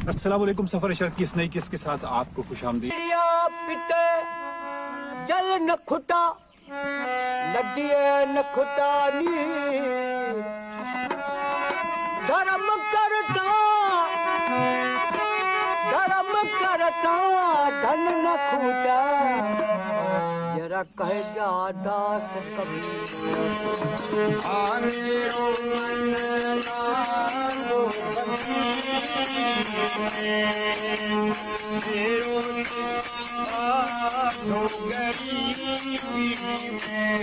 अस्सलाम वालेकुम। सफर शर्त की इस नई किस्त के साथ आपको खुशामदीद। पिते जल न खुटा नदिए न खुटानी धर्म करता धन न खूटा जरा कह जा दास कभी मेरो मन लालो मेरो गरीबी में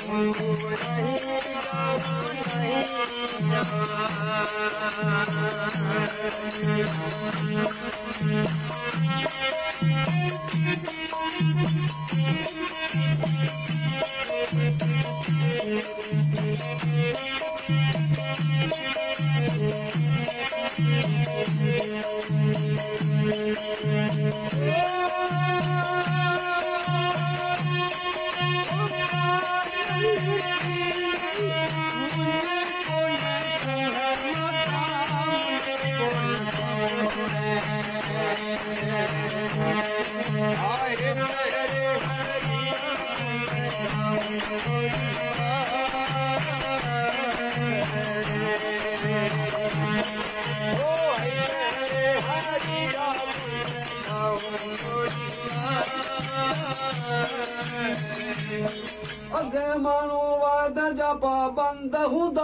अगे मानो वाद जा पाबंद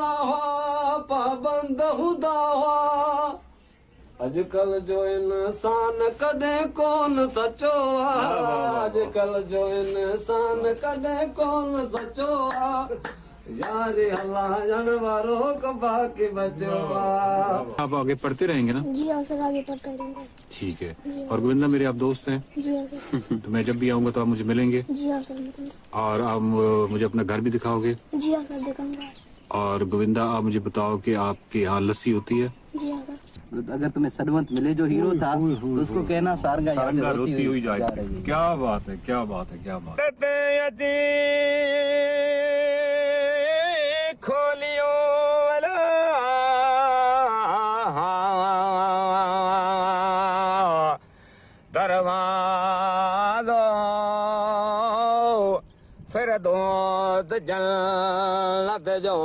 हुदा अजकल जो इंसान कदे कौन सचो अजकल जो इंसान कदे कौन सचो यारे अल्लाह जानवरों को बाकी बचो। आप आगे पढ़ते रहेंगे ना? जी हाँ सर, आगे पढ़ते रहेंगे। ठीक है। और गोविंदा मेरे आप दोस्त हैं? जी हाँ सर। तो मैं जब भी आऊँगा तो आप मुझे मिलेंगे? जी हाँ सर। और आप मुझे अपना घर भी दिखाओगे? जी हाँ सर, दिखाऊंगा। और गोविंदा आप मुझे बताओ कि आपके यहाँ लस्सी होती है? जी हाँ सर। अगर तुम्हें सदवंत मिले जो हीरो था तो उसको कहना सारंगा यहाँ से रोती हुई जा रही है। क्या बात है, क्या बात है, क्या बात है। खोलियो दरवाज़ो फिर दोस्त जन्नत जो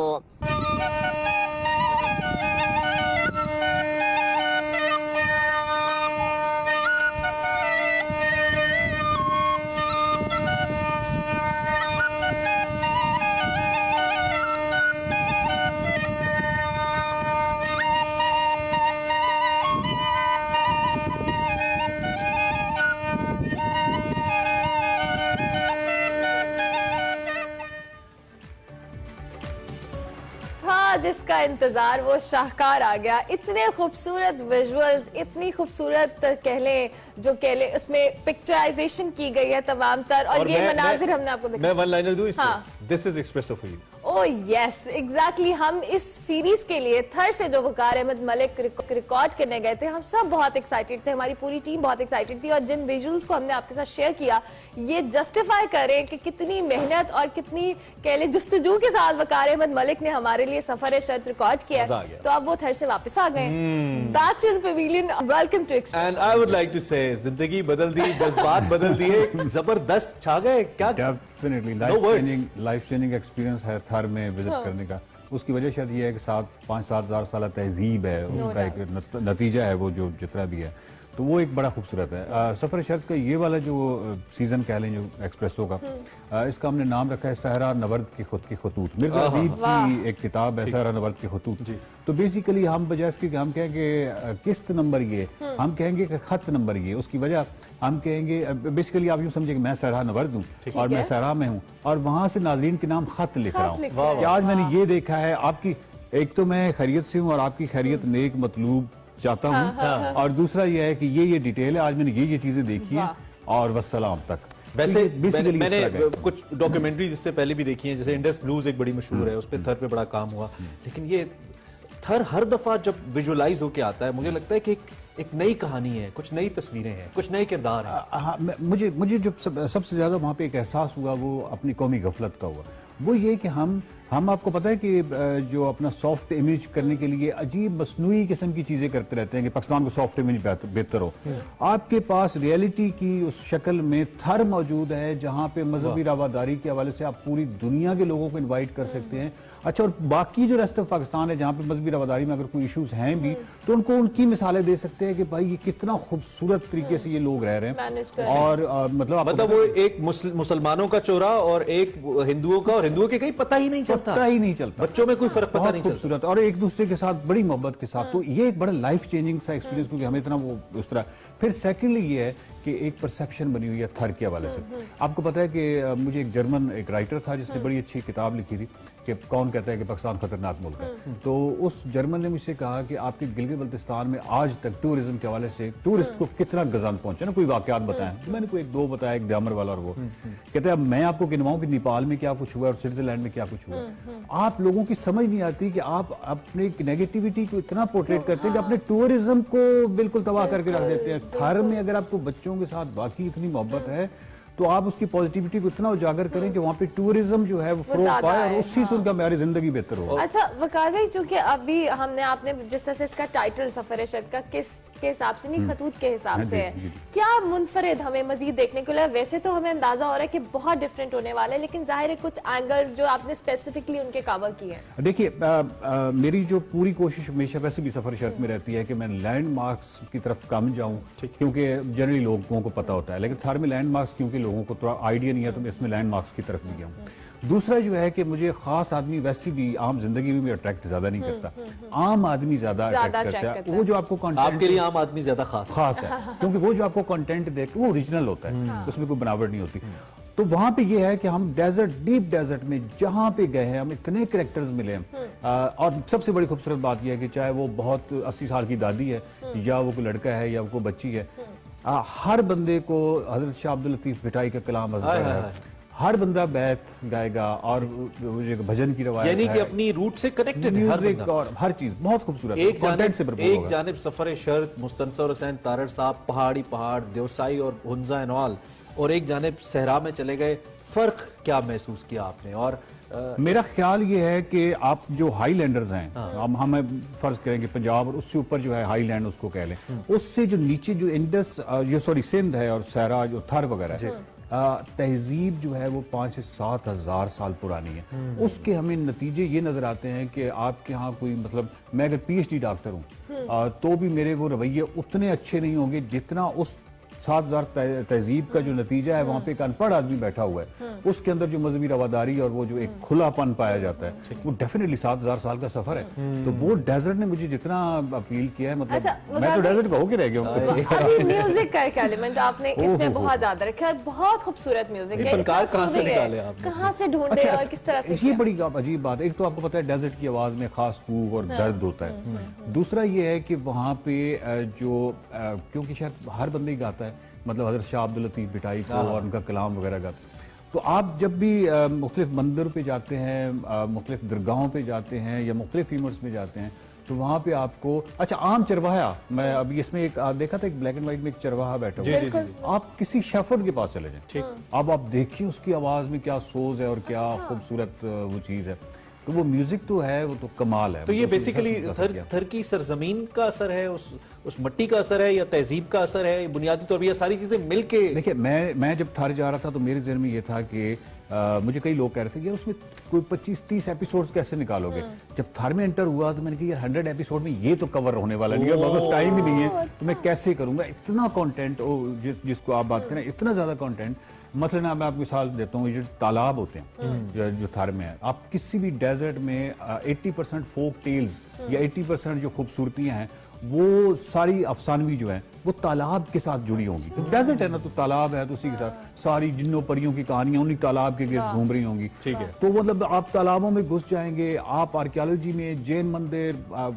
जिसका इंतजार वो शाहकार आ गया। इतने खूबसूरत विजुअल्स, इतनी खूबसूरत कह लें जो कह लें उसमें पिक्चराइजेशन की गई है तमाम तर, और ये मनाजिर हमने आपको दिखाया। मैं वन लाइनर दूं इसको? हाँ। This is espresso for you. Oh yes, exactly. हम इस सीरीज के लिए थर से जो वकार अहमद मलिक रिकॉर्ड करने गए थे, हम सब बहुत एक्साइटेड थे, हमारी पूरी टीम बहुत एक्साइटेड थी, और जिन विजुअल्स को हमने आपके साथ शेयर किया ये जस्टिफाई करें कि कितनी मेहनत और कितनी कह लें जुस्तजू के साथ वकार अहमद मलिक ने हमारे लिए सफर शर्त रिकॉर्ड किया। तो अब वो थर से वापस आ गए। Back to the pavilion, welcome to Express. And I would like to say जिंदगी बदल दी, जज्बात बदल दिए, जबरदस्त छा गए। क्या डेफिनेटली लाइफ चेंजिंग एक्सपीरियंस है थर में विजिट करने का। उसकी वजह शायद ये है कि 5-7 हज़ार साल तहजीब है, उसका एक नतीजा है वो जो जितना भी है, तो वो एक बड़ा खूबसूरत है। सफर शर्त का ये वाला जो सीजन कह लें जो एक्सप्रेसो का, इसका हमने नाम रखा है सहरा नवर्द की खुद की खतूत। मिर्जा हबीब की एक किताब है सहरा नवर्द की खतूत। तो बेसिकली हम बजाय इसके हम कहेंगे किस्त नंबर ये, हम कहेंगे कि खत नंबर ये। उसकी वजह हम कहेंगे बेसिकली आप यूँ समझे कि मैं सहरा नवर्द हूँ और मैं सहरा में हूँ और वहाँ से नाज़रीन के नाम खत लिख रहा हूँ कि आज मैंने ये देखा है आपकी, एक तो मैं खैरियत से हूँ और आपकी खैरियत नेक मतलूब चाहता हूँ, और दूसरा ये है कि ये डिटेल है, आज मैंने ये चीजें देखी हैं और वस्सलाम तक। वैसे मैंने कुछ डॉक्यूमेंट्रीज इससे पहले भी देखी हैं, जैसे इंडस ब्लूज एक बड़ी मशहूर है, उस पर थर पे बड़ा काम हुआ, लेकिन ये थर हर दफा जब विजुअलाइज होके आता है मुझे लगता है कि एक नई कहानी है, कुछ नई तस्वीरें हैं, कुछ नए किरदार हैं। मुझे जो सबसे ज्यादा वहाँ पे एक एहसास हुआ वो अपनी कौमी गफलत का हुआ, वो ये कि हम हम आपको पता है कि जो अपना सॉफ्ट इमेज करने के लिए अजीब मसनूई किस्म की चीजें करते रहते हैं कि पाकिस्तान को सॉफ्ट इमेज बेहतर हो। आपके पास रियलिटी की उस शक्ल में थर मौजूद है जहां पे मजहबी रवादारी के हवाले से आप पूरी दुनिया के लोगों को इन्वाइट कर सकते हैं। अच्छा, और बाकी जो रेस्ट ऑफ पाकिस्तान है जहां पे मजहबी रवादारी में अगर कोई इश्यूज हैं भी तो उनको उनकी मिसालें दे सकते हैं कि भाई ये कितना खूबसूरत तरीके से ये लोग रह रहे हैं। और मतलब वो एक मुसलमानों का चोरा और एक हिंदुओं का, और हिंदुओं के कहीं पता ही नहीं चलता, बच्चों में कोई फर्क पता नहीं चलता, खूबसूरत और एक दूसरे के साथ बड़ी मोहब्बत के साथ। तो ये एक बड़ा लाइफ चेंजिंग सा एक्सपीरियंस, क्योंकि हमें इतना वो उस तरह। फिर सेकेंडली ये है कि एक परसेप्शन बनी हुई है थर के हवाले से। आपको पता है कि मुझे एक जर्मन एक राइटर था जिसने बड़ी अच्छी किताब लिखी थी कि कौन कहता है कि पाकिस्तान खतरनाक मुल्क है। तो उस जर्मन ने मुझसे कहा कि आपके गिलगित बल्तिस्तान में आज तक टूरिज्म के हवाले से टूरिस्ट को कितना गजान पहुंचा ना, कोई वाकयात बताएं। तो मैंने कोई एक दो बताया, एक डामर वाला और वो कहते हैं अब मैं आपको गिनवाऊं कि नेपाल में क्या कुछ हुआ और स्विट्जरलैंड में क्या कुछ हुआ। आप लोगों की समझ नहीं आती कि आप अपने नेगेटिविटी को इतना पोर्ट्रेट करते हैं कि अपने टूरिज्म को बिल्कुल तबाह करके रख देते हैं। थर में अगर आपको बच्चों के साथ बाकी इतनी मोहब्बत है तो आप उसकी पॉजिटिविटी को इतना उजागर करें कि वहाँ पे टूरिज्म जो है वो फरोग पाए और उससे से उनका मेरी जिंदगी बेहतर हो। अच्छा वकार भाई, चूंकि अभी हमने आपने जिस तरह से इसका टाइटल सफर शद का किस के हिसाब से नहीं खतूत के हिसाब से है, क्या मुनफरिद हमें मजीद देखने को लगा? वैसे तो हमें अंदाजा हो रहा है कि बहुत डिफरेंट होने वाला है, लेकिन जाहिर है कुछ एंगल्स जो आपने स्पेसिफिकली उनके कवर किए हैं। देखिए मेरी जो पूरी कोशिश हमेशा वैसे भी सफर शर्त में रहती है कि मैं लैंडमार्क्स की तरफ कम जाऊं, क्योंकि जनरली लोगों को पता होता है, लेकिन थर में लैंडमार्क्स क्योंकि लोगों को थोड़ा आइडिया नहीं है तो मैं इसमें लैंडमार्क्स की तरफ भी गया हूँ। दूसरा जो है कि मुझे खास आदमी वैसे भी आम जिंदगी में भी अट्रैक्ट ज्यादा नहीं करता, आम आदमी ज्यादा अट्रैक्ट करता है। वो जो आपको कंटेंट, आपके लिए आम आदमी ज्यादा खास है क्योंकि वो जो आपको कंटेंट देख वो ओरिजिनल होता है, उसमें कोई बनावट नहीं होती। तो वहां पे ये है कि हम डेजर्ट, डीप डेजर्ट में जहां पे गए हैं हम इतने कैरेक्टर्स मिले हैं। और सबसे बड़ी खूबसूरत बात यह है कि चाहे वो बहुत 80 साल की दादी है या वो कोई लड़का है या वो कोई बच्ची है, हर बंदे को हजरत शाह अब्दुल लतीफ भिटाई का कलाम है, हर बंदा बैत गाएगा और भजन की रवायत, यानी कि अपनी रूट से कनेक्टेड है म्यूजिक और हर चीज बहुत खूबसूरत है। एक जानिब सफर शर्त मुस्तनसर हुसैन तारड़ साहब पहाड़ देवसाई और हुंजा एंड ऑल, और एक जानिब सहरा में चले गए। फर्क क्या महसूस किया आपने? और मेरा ख्याल ये है कि आप जो हाईलैंडर्स हैं, हम फर्ज करेंगे पंजाब और उससे ऊपर जो है हाईलैंड उसको कह लें, उससे जो नीचे जो इंडस सिंध है और सहरा जो थर वगैरह है, तहजीब जो है वो 5 से 7 हज़ार साल पुरानी है। उसके हमें नतीजे ये नजर आते हैं कि आपके यहाँ कोई मतलब मैं अगर PhD डॉक्टर हूँ तो भी मेरे वो रवैये उतने अच्छे नहीं होंगे जितना उस 7,000 तहजीब का जो नतीजा है। वहाँ पे एक अनपढ़ आदमी बैठा हुआ है, उसके अंदर जो मजहबी रवादारी और वो जो एक खुलापन पाया जाता है वो डेफिनेटली 7,000 साल का सफर है। तो वो डेजर्ट ने मुझे जितना अपील किया है, मतलब मैं तो डेजर्ट का होके रह गया हूँ। अभी म्यूजिक का एक एलिमेंट आपने इसमें बहुत ज्यादा रखा है, बहुत खूबसूरत म्यूजिक है। कहाँ से ढूंढे और किस तरह से? ये बड़ी अजीब बात है। एक तो आपको पता है डेजर्ट की आवाज में खास कूक और दर्द होता है। दूसरा ये है कि वहाँ पे जो क्योंकि शायद हर बंदे ही गाता है, मतलब हजरत शाह अब्दुल लतीफ भिटाई को और उनका कलाम वगैरह गाते, तो आप जब भी मुख्तलिफ मंदिर पे जाते हैं, मुख्तलिफ दरगाहों पे जाते हैं या मुख्तलिफ इवेंट्स में जाते हैं, तो वहाँ पे आपको अच्छा आम चरवाहा, मैं अभी इसमें एक देखा था, एक ब्लैक एंड व्हाइट में एक चरवाहा बैठा हुआ है, आप किसी शेफर्ड के पास चले जाएं, अब आप देखिए उसकी आवाज में क्या सोज है और क्या खूबसूरत वो चीज है। तो वो म्यूजिक तो है, वो तो कमाल है। तो ये बेसिकली थर की सरजमीन का असर है, उस मट्टी का असर है या तहजीब का असर है बुनियादी तौर पर, ये सारी चीजें मिलके? देखिए मैं जब थर जा रहा था तो मेरे जहन में ये था कि मुझे कई लोग कह रहे थे यार उसमें कोई 25-30 एपिसोड्स कैसे निकालोगे। जब थर में एंटर हुआ तो मैंने कहा यार 100 एपिसोड में ये तो कवर होने वाला नहीं है, बस टाइम ही नहीं है, तो मैं कैसे करूंगा इतना कंटेंट। जिसको आप बात करें इतना ज्यादा कंटेंट। मतलब मैं आपको मिसाल देता हूँ, ये जो तालाब होते हैं जो थर में है, आप किसी भी डेजर्ट में 80% फोक टेल्स या 80% जो खूबसूरतियां हैं वो सारी अफसानवी जो है वो तालाब के साथ जुड़ी होंगी। तो डेजर्ट है ना, तो तालाब है, तो उसी के साथ सारी जिन्नों परियों की कहानियां उन्हीं तालाब के गिर्द घूम रही होंगी। ठीक है। तो मतलब आप तालाबों में घुस जाएंगे, आप आर्कियोलॉजी में जैन मंदिर,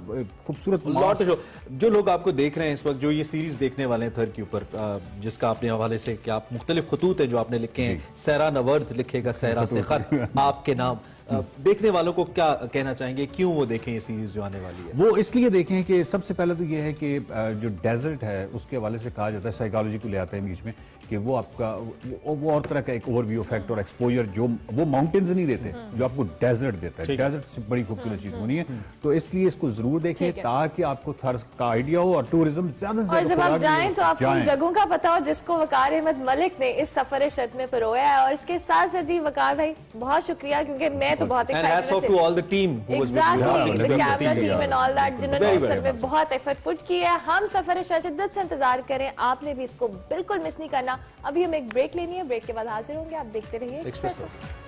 खूबसूरत जो लोग आपको देख रहे हैं इस वक्त, जो ये सीरीज देखने वाले हैं थर के ऊपर, जिसका आपने हवाले से क्या मुख्तलिफ खतूत है जो आपने लिखे हैं, सहरा नवर्द लिखेगा सहरा से खत आपके नाम, देखने वालों को क्या कहना चाहेंगे, क्यों वो देखें ये सीरीज जो आने वाली है? वो इसलिए देखें कि सबसे पहले तो ये है कि जो डेजर्ट है उसके हवाले से कहा जाता है, साइकोलॉजी को ले आते हैं बीच में, कि वो आपका वो और तरह का एक ओवरव्यू इफेक्ट और एक्सपोजर जो वो माउंटेन्स नहीं देते, जो आपको डेजर्ट देता है। डेजर्ट से बड़ी खूबसूरत चीज होनी है, तो इसलिए इसको जरूर देखें ताकि आपको थर का आइडिया हो और टूरिज्म ज्यादा से और ज्यादा। जब आप जाएं तो आपको उन जगहों का पता हो जिसको वकार अहमद मलिक ने इस सफर शत में परोया है। और इसके साथ साथ जी वकार भाई बहुत शुक्रिया, क्योंकि मैं तो बहुत जिन्होंने में बहुत एफर्ट पुट की है। हम सफर शिद्दत से इंतजार करें, आपने भी इसको बिल्कुल मिस नहीं करना। अभी हम एक ब्रेक लेनी है, ब्रेक के बाद हाजिर होंगे। आप देखते रहिए एक्सप्रेस।